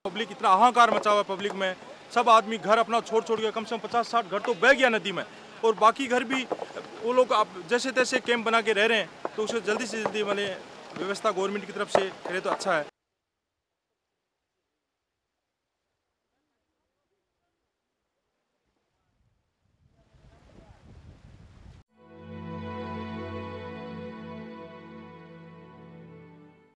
Public इतना हाहाकार मचा हुआ है पब्लिक में, सब आदमी घर अपना छोड़ छोड़ के, कम से कम 50-60 घर तो बह गया नदी में, और बाकी घर भी वो लोग आप जैसे तैसे कैंप बना के रह रहे हैं। तो उसे जल्दी से जल्दी मैंने व्यवस्था गवर्नमेंट की तरफ से करे तो अच्छा है।